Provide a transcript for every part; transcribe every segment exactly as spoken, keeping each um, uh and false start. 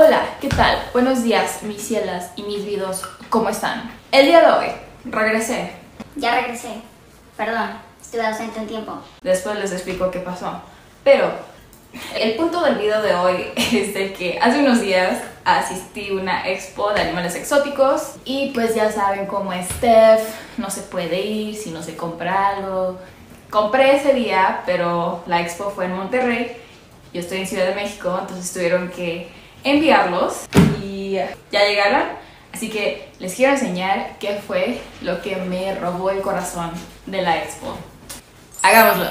Hola, ¿qué tal? Buenos días, mis cielas y mis vidos, ¿cómo están? El día de hoy, regresé. Ya regresé. Perdón, estuve ausente un tiempo. Después les explico qué pasó. Pero el punto del video de hoy es de que hace unos días asistí a una expo de animales exóticos y pues ya saben cómo es Steph, no se puede ir si no se compra algo. Compré ese día, pero la expo fue en Monterrey, yo estoy en Ciudad de México, entonces tuvieron que enviarlos y ya llegaron. Así que les quiero enseñar qué fue lo que me robó el corazón de la expo. Hagámoslo.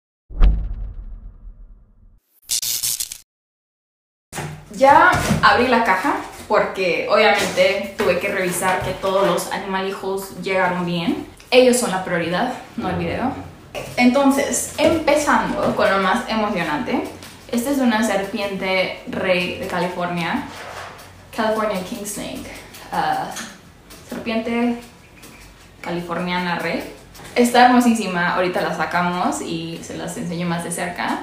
Ya abrí la caja porque obviamente tuve que revisar que todos los animalijos llegaron bien. Ellos son la prioridad, no el video. Entonces, empezando con lo más emocionante. Esta es una serpiente rey de California, California King Snake, uh, serpiente californiana rey. Está hermosísima, ahorita la sacamos y se las enseño más de cerca.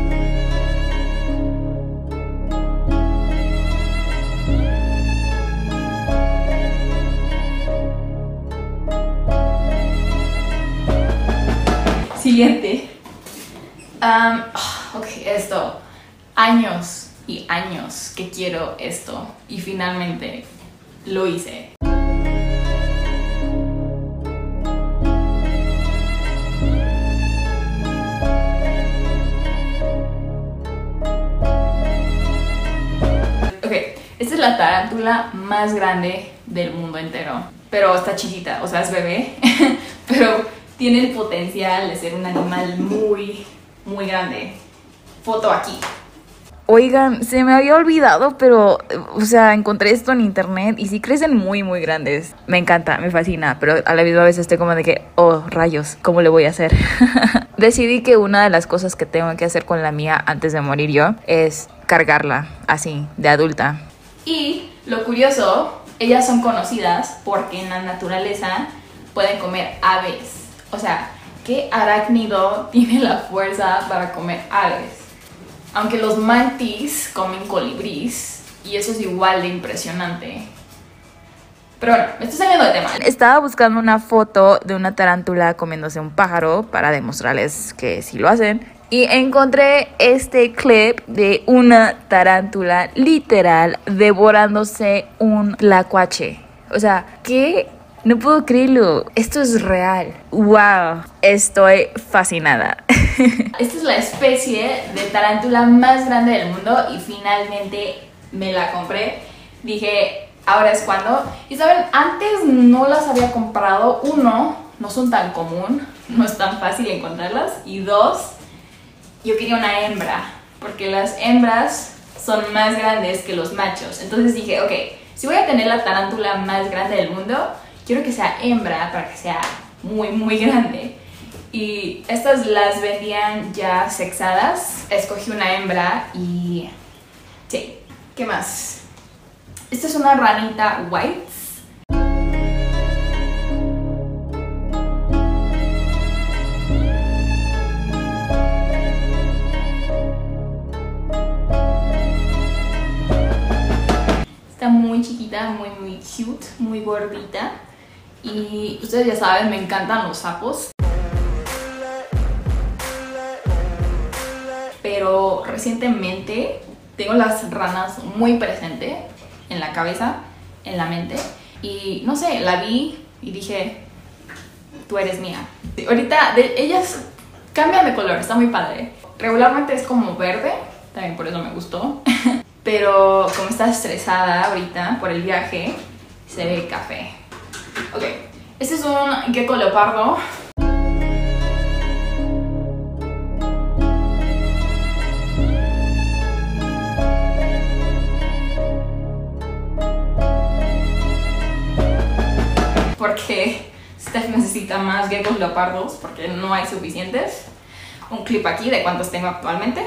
Siguiente. Um, ok, esto. Años y años que quiero esto y finalmente lo hice. Ok, esta es la tarántula más grande del mundo entero, pero está chiquita, o sea, es bebé, pero tiene el potencial de ser un animal muy, muy grande. Foto aquí. Oigan, se me había olvidado, pero, o sea, encontré esto en internet y sí crecen muy, muy grandes. Me encanta, me fascina, pero a la misma vez estoy como de que, oh, rayos, ¿cómo le voy a hacer? Decidí que una de las cosas que tengo que hacer con la mía antes de morir yo es cargarla, así, de adulta. Y lo curioso, ellas son conocidas porque en la naturaleza pueden comer aves. O sea, ¿qué arácnido tiene la fuerza para comer aves? Aunque los mantis comen colibrís y eso es igual de impresionante. Pero bueno, me estoy saliendo de tema. Estaba buscando una foto de una tarántula comiéndose un pájaro para demostrarles que sí lo hacen. Y encontré este clip de una tarántula literal devorándose un tlacuache. O sea, ¿qué? No puedo creerlo. Esto es real. ¡Wow! Estoy fascinada. Esta es la especie de tarántula más grande del mundo y finalmente me la compré. Dije, ahora es cuando. Y saben, antes no las había comprado. Uno, no son tan común, no es tan fácil encontrarlas. Y dos, yo quería una hembra, porque las hembras son más grandes que los machos. Entonces dije, ok, si voy a tener la tarántula más grande del mundo, quiero que sea hembra para que sea muy, muy grande. Y estas las vendían ya sexadas. Escogí una hembra y... sí. ¿Qué más? Esta es una ranita white. Está muy chiquita, muy, muy cute, muy gordita. Y ustedes ya saben, me encantan los sapos. Pero recientemente tengo las ranas muy presente en la cabeza, en la mente. Y no sé, la vi y dije, tú eres mía. Ahorita de, ellas cambian de color, está muy padre. Regularmente es como verde, también por eso me gustó. Pero como está estresada ahorita por el viaje, se ve café. Ok, este es un gecko leopardo. Porque Steph necesita más geckos leopardos porque no hay suficientes. Un clip aquí de cuántos tengo actualmente.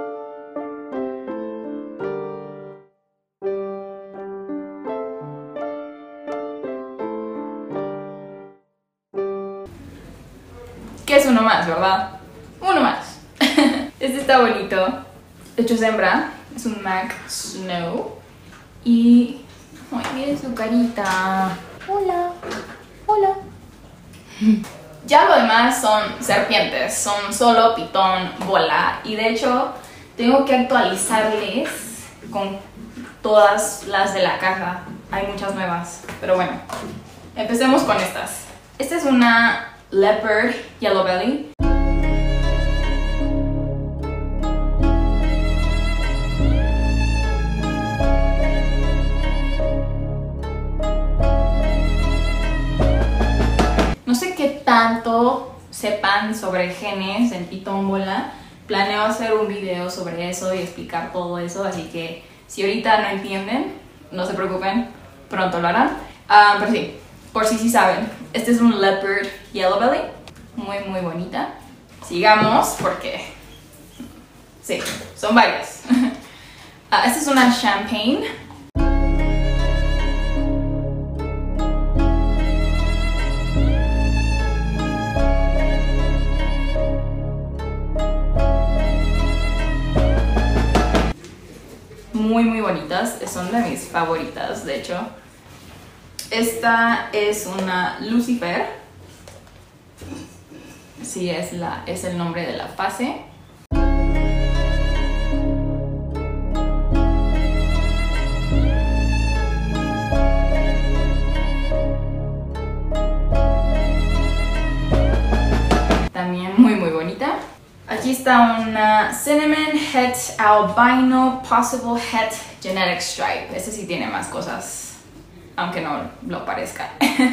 Que es uno más, ¿verdad? Uno más. Este está bonito. De hecho es hembra. Es un Mac Snow. Y... ¡ay, miren su carita! ¡Hola! ¡Hola! Ya lo demás son serpientes, son solo pitón, bola. Y de hecho, tengo que actualizarles con todas las de la caja. Hay muchas nuevas, pero bueno. Empecemos con estas. Esta es una Leopard Yellow Belly. No sé qué tanto sepan sobre genes en pitón bola. Planeo hacer un video sobre eso y explicar todo eso, así que si ahorita no entienden, no se preocupen, pronto lo harán. Uh, pero sí, por si sí saben, este es un Leopard Yellow Belly, muy muy bonita. Sigamos porque sí, son varias. uh, esta es una Champagne. Muy muy bonitas, son de mis favoritas de hecho. Esta es una Lucifer. Sí, es, la, es el nombre de la fase. También muy muy bonita. Aquí está una Cinnamon Het Albino Possible Het Genetic Stripe. Este sí tiene más cosas, aunque no lo parezca.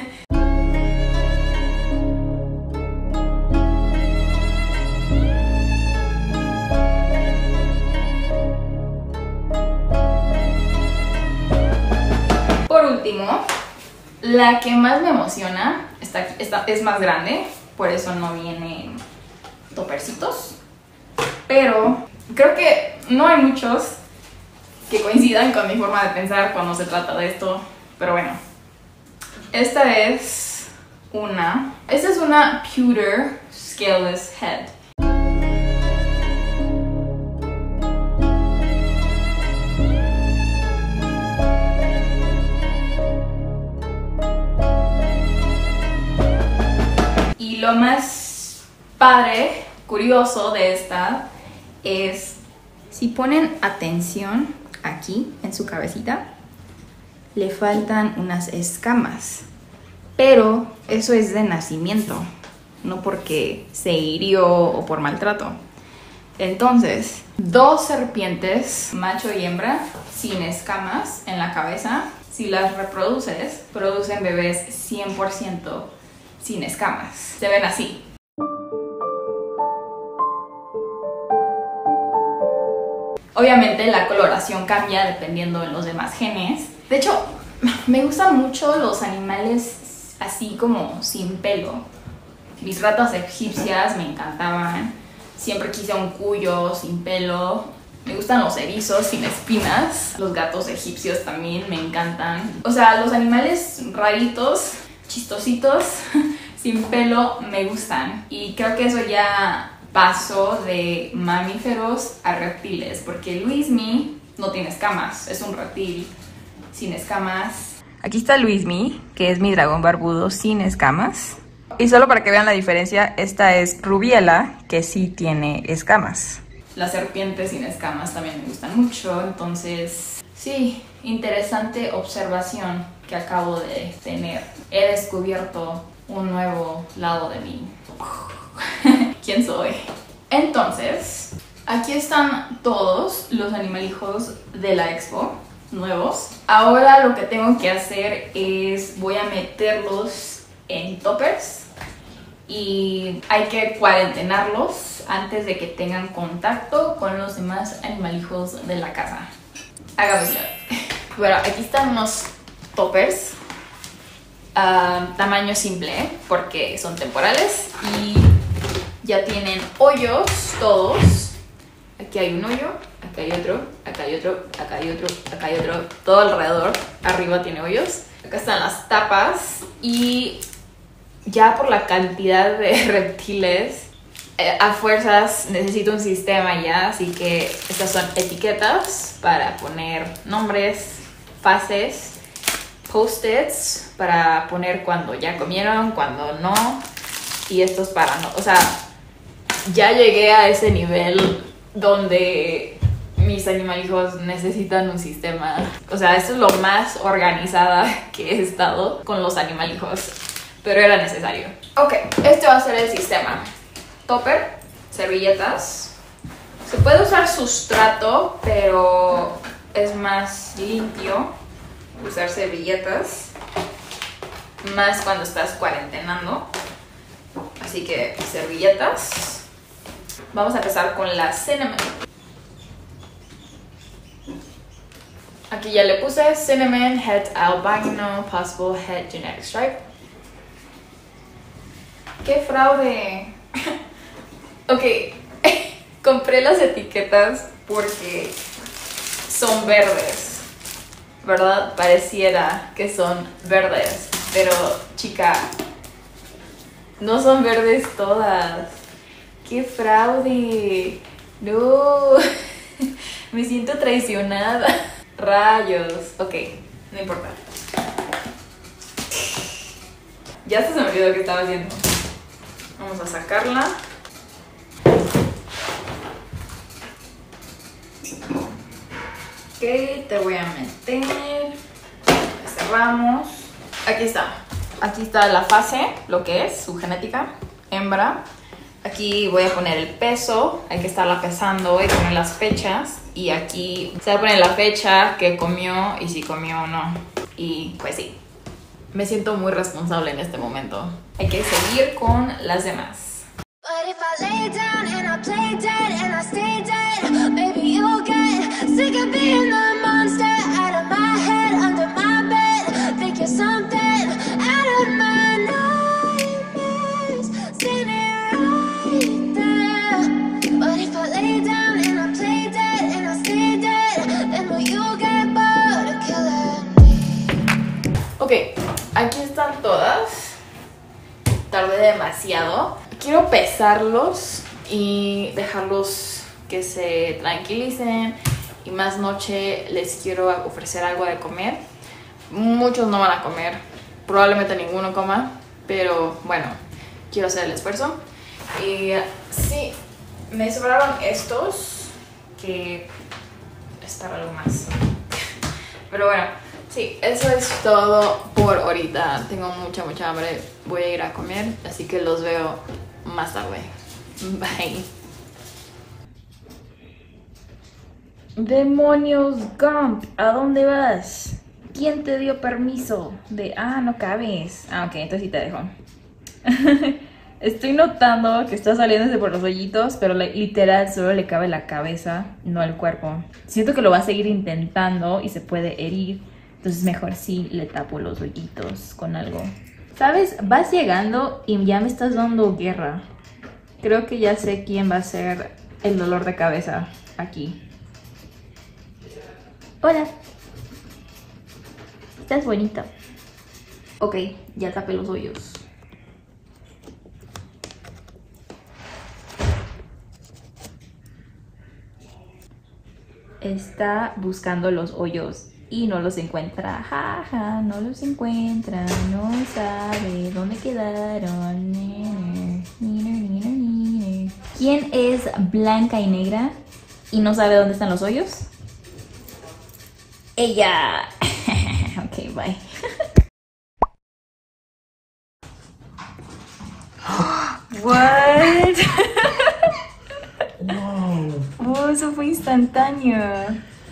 Por último, la que más me emociona, esta, esta es más grande, por eso no viene topercitos, pero creo que no hay muchos que coincidan con mi forma de pensar cuando se trata de esto, pero bueno, esta es una, esta es una Pewter Scaleless Head. Y lo más padre, curioso de esta es, si ponen atención aquí en su cabecita, le faltan unas escamas, pero eso es de nacimiento, no porque se hirió o por maltrato. Entonces, dos serpientes, macho y hembra, sin escamas en la cabeza, si las reproduces, producen bebés cien por ciento sin escamas. Se ven así. Obviamente la coloración cambia dependiendo de los demás genes. De hecho, me gustan mucho los animales así como sin pelo. Mis ratas egipcias me encantaban. Siempre quise un cuyo sin pelo. Me gustan los erizos sin espinas. Los gatos egipcios también me encantan. O sea, los animales raritos, chistositos, sin pelo me gustan. Y creo que eso ya pasó de mamíferos a reptiles, porque Luismi no tiene escamas, es un reptil sin escamas. Aquí está Luismi, que es mi dragón barbudo sin escamas. Y solo para que vean la diferencia, esta es Rubiela, que sí tiene escamas. Las serpientes sin escamas también me gustan mucho, entonces sí, interesante observación que acabo de tener. He descubierto un nuevo lado de mí. ¿Quién soy? Entonces, aquí están todos los animalijos de la expo nuevos. Ahora lo que tengo que hacer es, voy a meterlos en toppers y hay que cuarentenarlos antes de que tengan contacto con los demás animalijos de la casa. Hagámoslo. Bueno, aquí están unos toppers. Uh, tamaño simple, porque son temporales y ya tienen hoyos todos. Aquí hay un hoyo, acá hay otro, acá hay otro, acá hay otro, acá hay otro, todo alrededor. Arriba tiene hoyos. Acá están las tapas y ya por la cantidad de reptiles, eh, a fuerzas necesito un sistema ya, así que estas son etiquetas para poner nombres fases, post-its para poner cuando ya comieron, cuando no. Y estos para no, o sea, ya llegué a ese nivel donde mis animalijos necesitan un sistema. O sea, esto es lo más organizada que he estado con los animalijos, pero era necesario. Ok, este va a ser el sistema. Topper, servilletas. Se puede usar sustrato, pero es más limpio usar servilletas, más cuando estás cuarentenando. Así que servilletas. Vamos a empezar con la cinnamon. Aquí ya le puse cinnamon, het albino, possible het genetic stripe. ¡Qué fraude! Ok, compré las etiquetas porque son verdes, ¿verdad? Pareciera que son verdes, pero chica, no son verdes todas. ¡Qué fraude! No, me siento traicionada. Rayos. Ok, no importa. Ya se me olvidó qué estaba haciendo. Vamos a sacarla. Ok, te voy a meter. Cerramos. Aquí está. Aquí está la fase, lo que es su genética, hembra. Aquí voy a poner el peso, hay que estarla pesando y poner las fechas. Y aquí se va a poner la fecha que comió y si comió o no. Y pues sí, me siento muy responsable en este momento. Hay que seguir con las demás. But if I lay down and I play dead and I stay dead, maybe you'll get sick of being the monster out of my head, under my bed. Think you're something out of my nightmares, seen it right there. But if I lay down and I play dead and I stay dead, then will you get bored of killing me? Ok, aquí están todas. Tardé demasiado. Quiero pesarlos y dejarlos que se tranquilicen. Y más noche les quiero ofrecer algo de comer. Muchos no van a comer, probablemente ninguno coma, pero bueno, quiero hacer el esfuerzo. Y sí, me sobraron estos, que es para algo más. Pero bueno, sí, eso es todo por ahorita. Tengo mucha, mucha hambre. Voy a ir a comer, así que los veo más tarde. Bye. Demonios, Gump, ¿a dónde vas? ¿Quién te dio permiso? De, ah, no cabes. Ah, ok, entonces sí te dejo. Estoy notando que está saliéndose por los hoyitos, pero literal solo le cabe la cabeza, no el cuerpo. Siento que lo va a seguir intentando y se puede herir. Entonces mejor sí le tapo los hoyitos con algo. ¿Sabes? Vas llegando y ya me estás dando guerra. Creo que ya sé quién va a ser el dolor de cabeza aquí. Hola. Estás bonita. Ok, ya tapé los hoyos. Está buscando los hoyos y no los encuentra. Jaja, ja, no los encuentra. No sabe dónde quedaron. ¿Quién es blanca y negra y no sabe dónde están los hoyos? Ella. Ok, bye. What? Wow. Oh, eso fue instantáneo.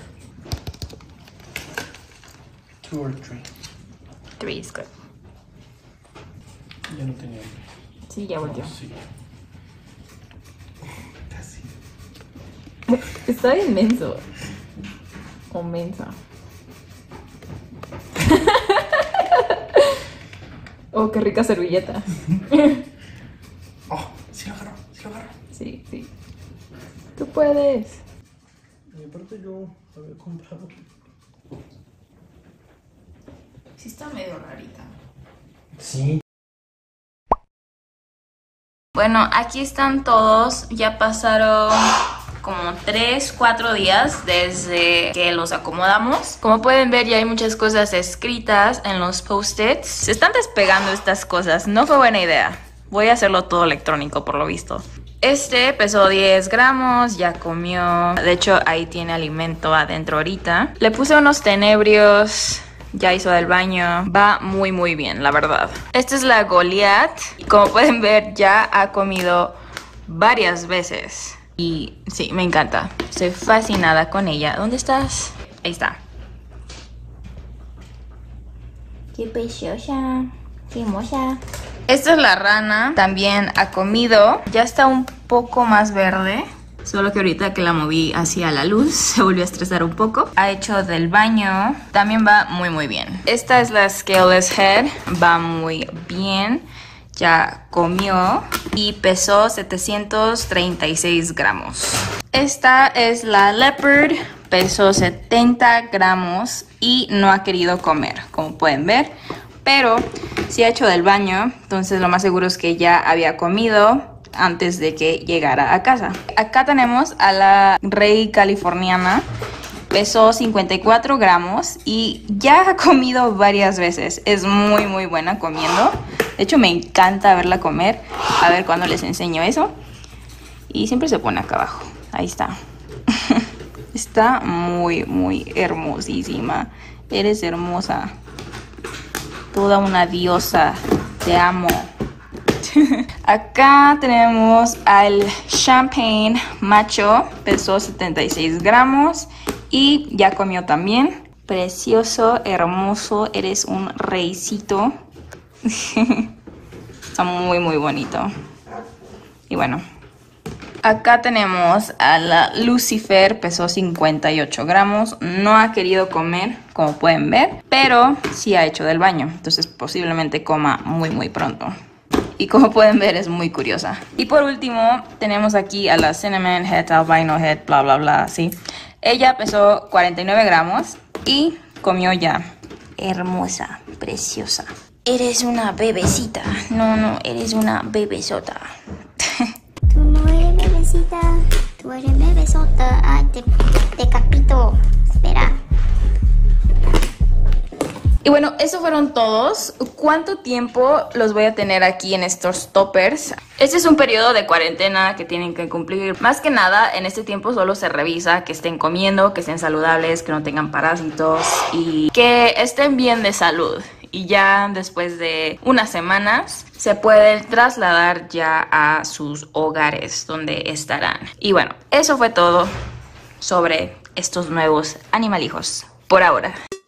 Two or three. Three is good. Ya no tenía hambre. Sí, ya volvió. Oh, sí. Casi. Está inmenso. O mensa. Oh, qué rica servilleta. Oh, sí lo agarró, sí lo agarró. Sí, sí. Tú puedes. Y aparte yo había comprado. Sí está medio rarita. Sí. Bueno, aquí están todos. Ya pasaron como tres, cuatro días desde que los acomodamos. Como pueden ver, ya hay muchas cosas escritas en los post-its. Se están despegando estas cosas, no fue buena idea. Voy a hacerlo todo electrónico por lo visto. Este pesó diez gramos, ya comió. De hecho, ahí tiene alimento adentro ahorita. Le puse unos tenebrios, ya hizo del baño. Va muy muy bien, la verdad. Esta es la Goliath. Como pueden ver, ya ha comido varias veces. Y sí, me encanta. Estoy fascinada con ella. ¿Dónde estás? Ahí está. Qué preciosa, qué hermosa. Esta es la rana. También ha comido. Ya está un poco más verde. Solo que ahorita que la moví hacia la luz se volvió a estresar un poco. Ha hecho del baño. También va muy muy bien. Esta es la Scaleless Head. Va muy bien. Ya comió y pesó setecientos treinta y seis gramos. Esta es la Leopard. Pesó setenta gramos y no ha querido comer, como pueden ver. Pero sí ha hecho del baño, entonces lo más seguro es que ya había comido antes de que llegara a casa. Acá tenemos a la Rey Californiana. Pesó cincuenta y cuatro gramos y ya ha comido varias veces. Es muy muy buena comiendo. De hecho me encanta verla comer. A ver cuándo les enseño eso. Y siempre se pone acá abajo. Ahí está. Está muy muy hermosísima. Eres hermosa. Toda una diosa. Te amo. Acá tenemos al Champagne macho. Pesó setenta y seis gramos. Y ya comió también. Precioso, hermoso. Eres un reycito. Está muy muy bonito. Y bueno. Acá tenemos a la Lucifer. Pesó cincuenta y ocho gramos. No ha querido comer, como pueden ver. Pero sí ha hecho del baño. Entonces posiblemente coma muy muy pronto. Y como pueden ver es muy curiosa. Y por último tenemos aquí a la Cinnamon Head, Albino Head, bla bla bla, ¿sí? Ella pesó cuarenta y nueve gramos y comió ya. Hermosa, preciosa. Eres una bebecita. No, no, eres una bebesota. Tú no eres bebecita, tú eres bebesota. Ay, te, te capito. Espera. Y bueno, esos fueron todos. ¿Cuánto tiempo los voy a tener aquí en estos toppers? Este es un periodo de cuarentena que tienen que cumplir. Más que nada, en este tiempo solo se revisa que estén comiendo, que estén saludables, que no tengan parásitos y que estén bien de salud. Y ya después de unas semanas se pueden trasladar ya a sus hogares donde estarán. Y bueno, eso fue todo sobre estos nuevos animalijos por ahora.